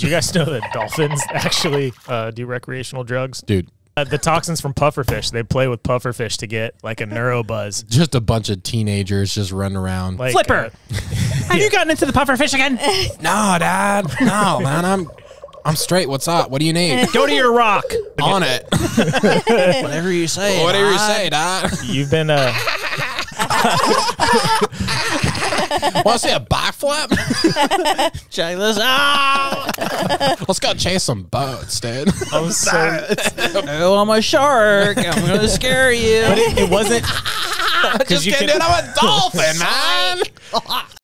Do you guys know that dolphins actually do recreational drugs? Dude. The toxins from pufferfish, they play with pufferfish to get like a neuro buzz. Just a bunch of teenagers just running around. Like, Flipper, have you gotten into the pufferfish again? No, Dad. No, man. I'm straight. What's up? What do you need? Go to your rock. On it. Whatever you say. Whatever you say, Dad. You've been Want to see a backflip? Check this out. Let's go chase some boats, dude. I'm so Oh, I'm a shark. I'm going to scare you. but it wasn't Just kidding, dude. I'm a dolphin, man.